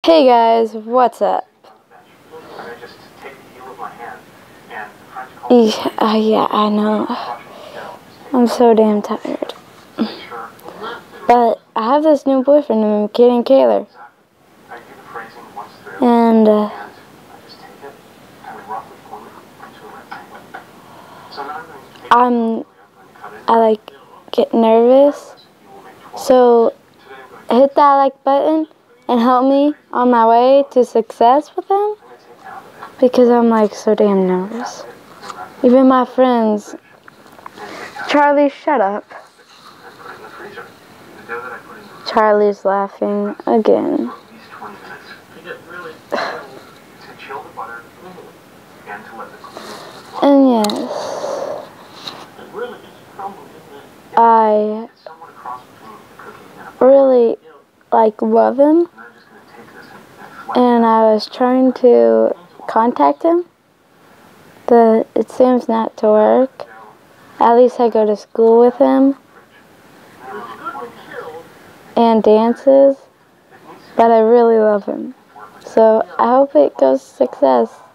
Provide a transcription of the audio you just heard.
Hey guys, what's up? Yeah, I know. I'm so damn tired. But I have this new boyfriend named Cayden Koehler. And I get nervous. So hit that like button and help me on my way to success with him, because I'm like so damn nervous. Even my friends. Charlie, shut up. Charlie's laughing again. And yes, I really love him, and I was trying to contact him, but it seems not to work. At least I go to school with him and dances, but I really love him. So I hope it goes to success.